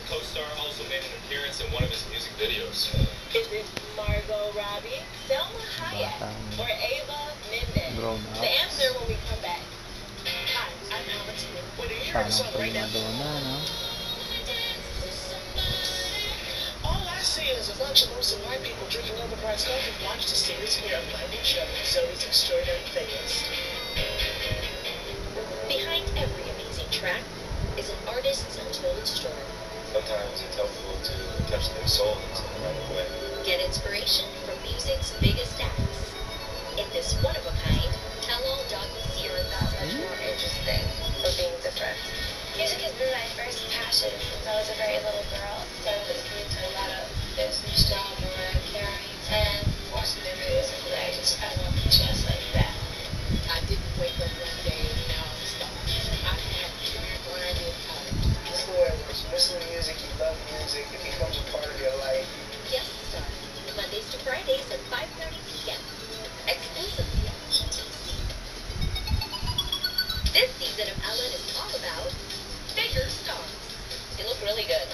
co-star also made an appearance in one of his music videos. Is it Margot Robbie, Selma Hayek, or Ava Mendes? The answer when we come back. Hi, I'm Alex Smith. What are you hearing the song right now? All I see is a bunch of mostly white people drinking overpriced coffee and watch the series here on my new show, Zoe's Extraordinary Playlist. Behind every amazing track is an artist's untold story. Sometimes it's helpful to touch their soul in some kind of way. Get inspiration from music's biggest acts. In this one-of-a-kind, tell-all docu-series that's much more interesting for being different. Music has been my first passion since I was a very little girl. So I was listening to a lot of this new stuff, Mariah Carey, and watching their videos and I love jazz like that. I didn't wake up one day and now I'm stuck. I had to when I did college. It's the way it works. You listen to music, you love music, it becomes a part of your life. Yes, sir. Mondays to Fridays at 5:30 p.m. Exclusively on ETC. This season of Ellen is all about bigger stars. They look really good.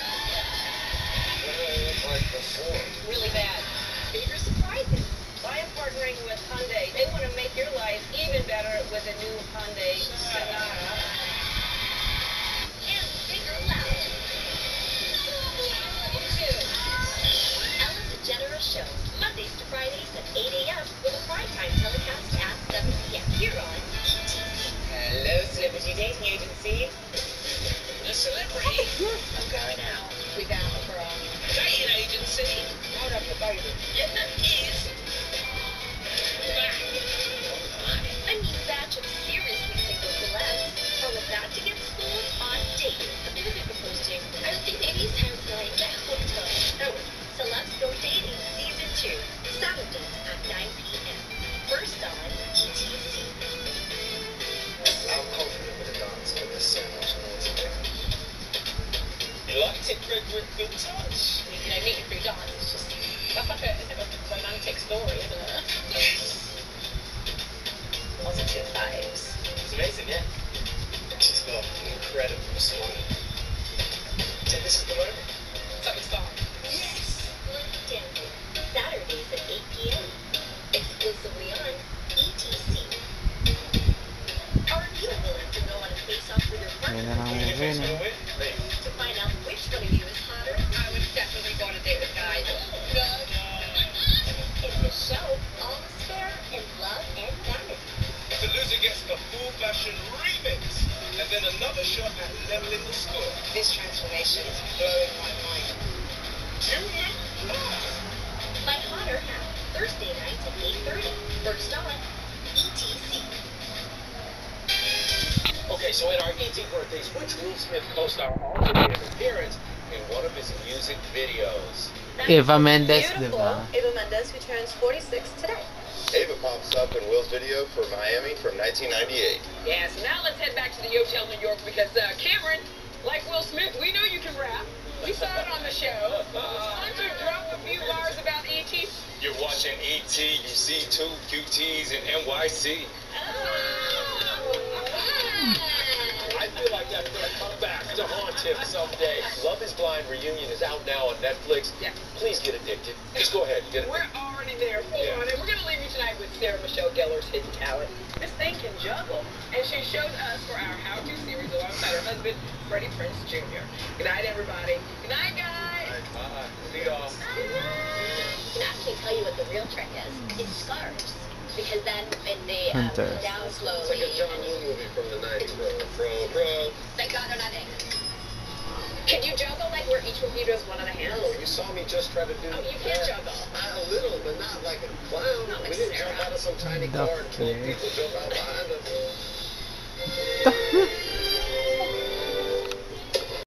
Like before. Really bad. Bigger surprises. I am partnering with Hyundai. They want to make your life even better with a new Hyundai Sonata. And bigger loud. Ellen's a generous show. Mondays to Fridays at 8 a.m. with a primetime telecast at 7 p.m. here on ETC. Hello, Celebrity Dating Agency. The celebrity of going out. We got a girl. Dating Agency. Hold up the baby. Is back. A new batch of seriously single celebs. All of that to get schooled on dating. A bit of it posting. I think maybe it sounds like a hotel. Oh, Celebs Go Dating Season 2. Saturdays at 9 p.m. First on ETC. I'm confident with the dance, but there's so much more to do. You liked it, Frederick? Good touch. Meeting through dance is just, that's like a romantic story, isn't it? Positive vibes. It's amazing, yeah. She's got an incredible smile. So this is the one? So it's fun. Yes. Dancing. Saturdays at 8 p.m. Exclusively on ETC. Are you willing to go on a face-off with your partner? Anything's gonna win? Me. To find out which one of you is hotter? I would definitely go on a date with guys. In this show, all is fair in love and vanity. The loser gets the full fashion remix. And then another shot at leveling the score. This transformation is blowing my mind. You look hot. My hotter half. Thursday nights at 8:30. First on ETC. Okay, so at our 18th birthdays, which Will Smith co-star also made an appearance in one of his music videos? Eva Mendes, Beautiful. diba? Eva Mendes, who turns 46 today. Ava pops up in Will's video for Miami from 1998. Yeah, so now let's head back to the Hotel New York because Cameron, like Will Smith, we know you can rap. We saw it on the show. Hunter dropped a few bars about E.T. You're watching E.T., you see two QTs in NYC. I feel like that's going to come back to haunt him someday. Love is Blind reunion is out now on Netflix. Yeah. Please get addicted. Just go ahead, get We're addicted. already there. Hold on. And we're going to leave you tonight with Sarah Michelle Gellar's hidden talent. This thing can juggle. And she showed us for our how-to series alongside her husband, Freddie Prinze Jr. Good night, everybody. Good night, guys. Bye. See y'all. Can actually tell you what the real trick is. It's scarves. Because then when they Hunter. go down slowly. It's like a John Woo movie from the 90s, bro. Thank God they're not in. Can you juggle like where each one of you does one on a hand? No, you saw me just try to do Oh, you can't juggle. A little, but not like a clown. Not like We didn't Sarah. jump out of some tiny car and 12 people jump out behind us.